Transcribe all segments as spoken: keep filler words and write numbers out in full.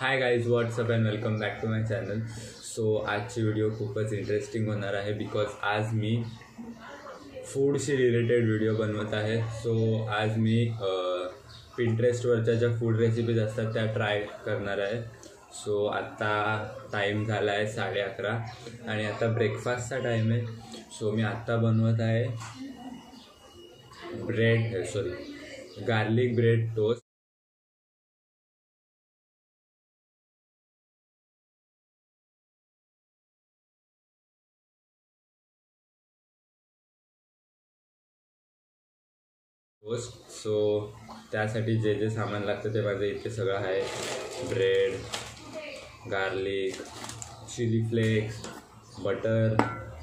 High guys, what's up and welcome back to my channel. So आजची video खूपच interesting होणार आहे बिकॉज आज मी फूडशी रिलेटेड व्हिडिओ बनवत आहे. सो आज मी पिंटरेस्टवरच्या ज्या फूड रेसिपीज असतात त्या ट्राय करणार आहे. सो आत्ता टाईम झाला आहे साडे अकरा आणि आता ब्रेकफास्टचा टाईम आहे. सो मी आत्ता बनवत आहे bread sorry garlic bread toast. Toast so त्यासाठी जे जे सामान लागतं ते माझं इथे सगळं आहे. Bread, garlic, chilli flakes, butter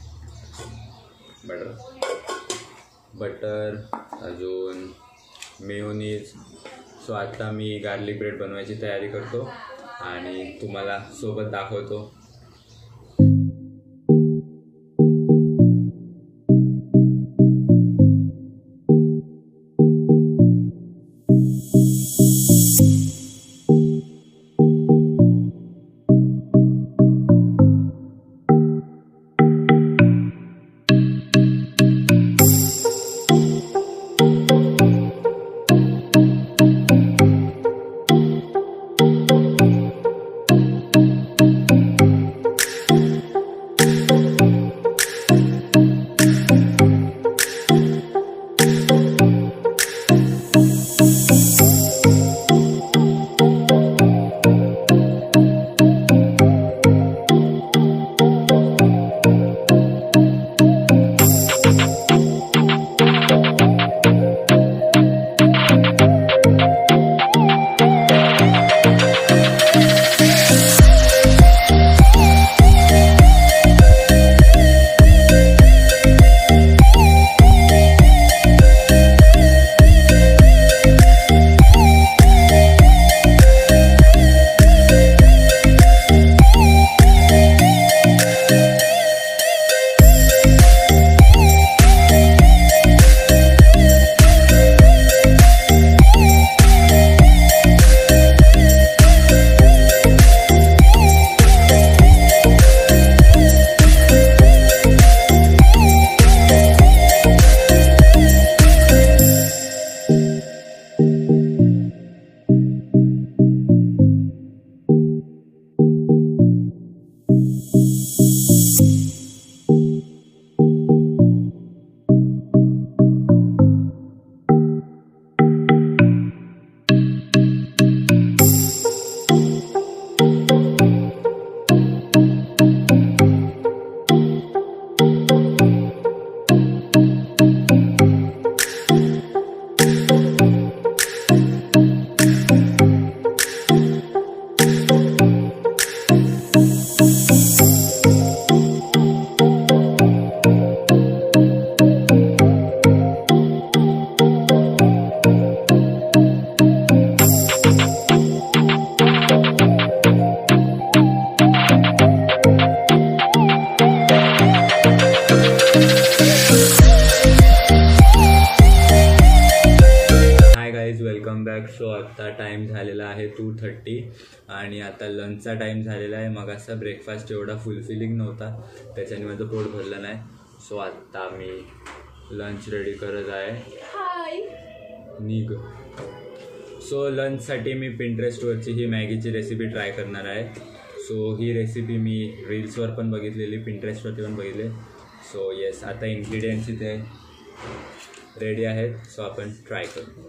butter butter अजून मेयोनीज. सो आता मी गार्लिक ब्रेड बनवायची तयारी करतो आणि तुम्हाला सोबत दाखवतो. Welcome back. सो आत्ता टाईम झालेला आहे टू थर्टी आणि आता लंचचा टाईम झालेला आहे. मग असा ब्रेकफास्ट एवढा फुलफिलिंग नव्हता, त्याच्याने माझं पोट भरलं नाही. सो आत्ता मी लंच रेडी करत आहे. हाय निघ. सो लंचसाठी मी पिंटरेस्टवरची ही मॅगीची रेसिपी ट्राय करणार आहे. सो ही रेसिपी मी रील्सवर पण बघितलेली, पिंटरेस्टवरती पण बघितले. सो येस, आता इन्ग्रेडियंट्स इथे रेडी आहेत. सो आपण ट्राय करू.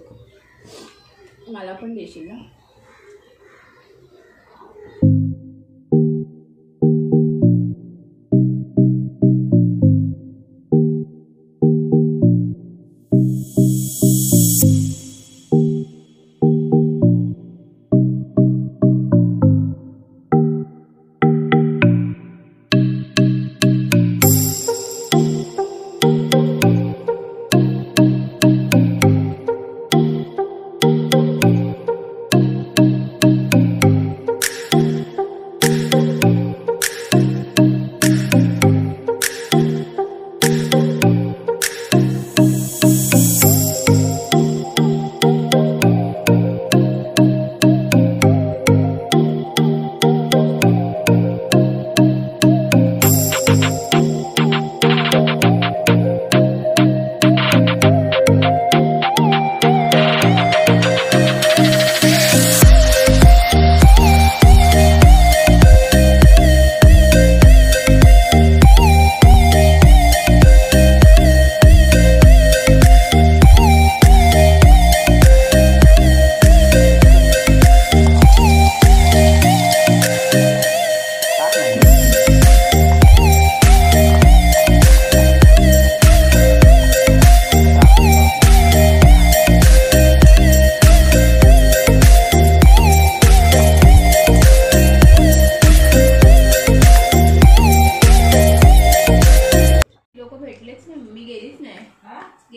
मला पण देशील ना?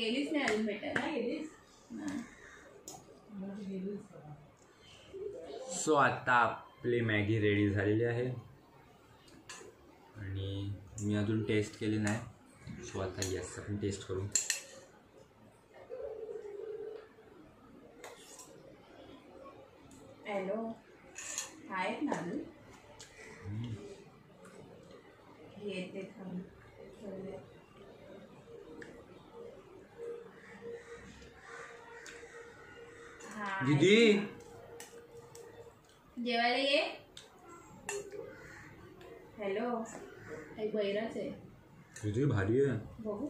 गेलीच नाही अजून भेटायला गेलीस. सो आता आपली मॅगी रेडी झालेली आहे आणि मी अजून टेस्ट केली नाही. सो आता यस आपण टेस्ट करू. हॅलो आहेत ना अजून येते थांब. दीदी जेवायला ये. हॅलो एक बैराच आहे. तुझी भारी आहे. बघू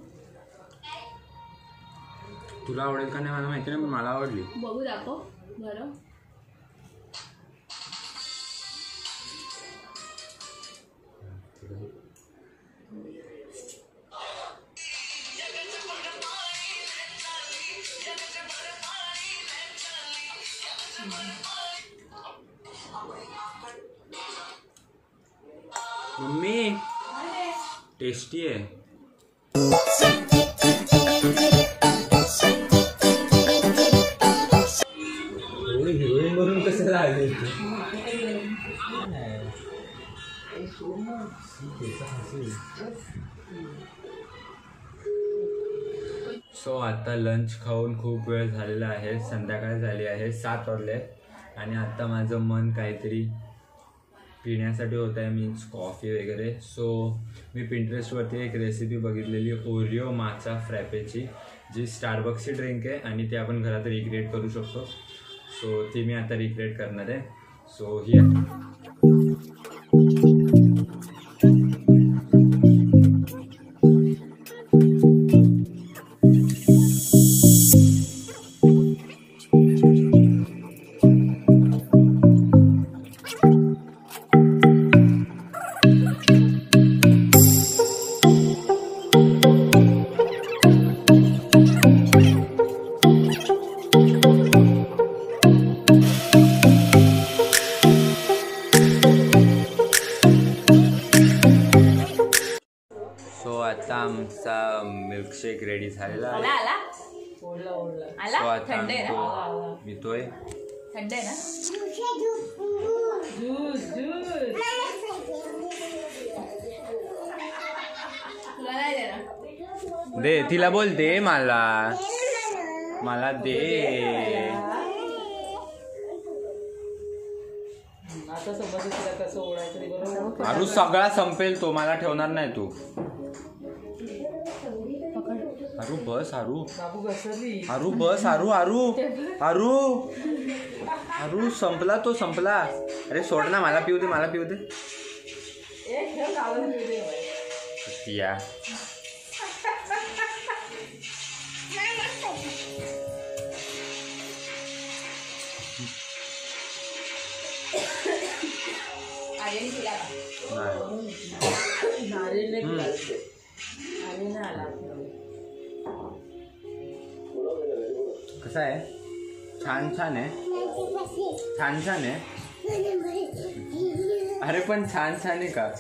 तुला आवडेल का नाही मला माहिती नाही पण मला आवडली. बघू दाखव बरं. मम्मी टेस्टी आहे. हिरोईन बनून कसं राहिले. सो आता लंच खाऊन खूप वेळ झालेला आहे. संध्याकाळ झाली आहे, सात वाजले आणि आता माझं मन काहीतरी पिण्यासाठी होत आहे, मीन्स कॉफी वगैरे. सो मी पिंटरेस्टवरती एक रेसिपी बघितलेली ओरिओ माचा फ्रॅपेची, जी स्टारबक्सची ड्रिंक आहे आणि ती आपण घरात रिक्रिएट करू शकतो. सो ती मी आता रिक्रिएट करणार आहे. सो ही आता आमचा मिल्कशेक रेडी झालेला आहे. सो आता तो पितोय. थंड आहे ना. तुला नाही देणार. दे तिला बोल दे मला मला दे. आता सोबत तिला कसं ओढायचं. आरू सगळा संपेल तो, मला ठेवणार नाही तू. आरू बस आरू आरू बस आरू आरू आरू आरू संपला तो संपला. अरे सोड ना, मला पिऊ दे मला पिऊ दे. या कसं आहे. छान छान आहे. छान छान आहे. अरे पण छान छान आहे का.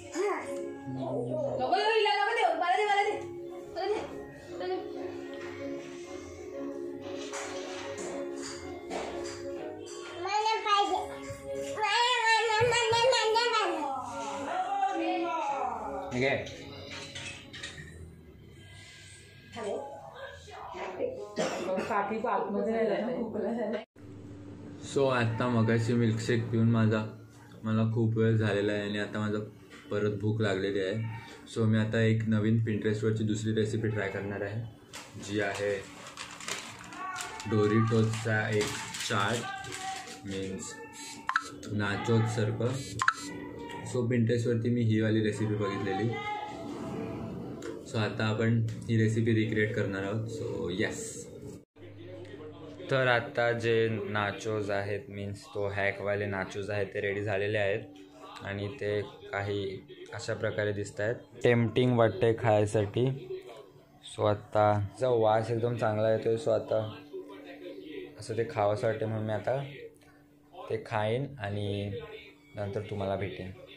ठीक आहे. सो आता मगाशी मिल्कशेक पिऊन माझा मला खूप वेळ झालेला आहे आणि आता माझा परत भूक लागलेली आहे. सो मी आता एक नवीन पिंटरेस्टवरची दुसरी रेसिपी ट्राय करणार आहे, जी आहे डोरिटोजचा एक चाट, मीन्स नाचोजसारखं. सो पिंटरेस्टवरती मी ही वाली रेसिपी बघितलेली. सो आता आपण ही रेसिपी रिक्रिएट करणार आहोत. So yes. तर आता जे नाचोज आहेत, मीन्स तो हॅकवाले नाचोज आहेत, ते रेडी झालेले आहेत आणि ते काही अशा प्रकारे दिसत आहेत. टेम्पटिंग वाटते खायसाठी. सो आता जो वास एकदम चांगला येतो. सो आता असं ते खावंसं वाटते म्हणून मी आता ते खाईन आणि नंतर तुम्हाला भेटेन.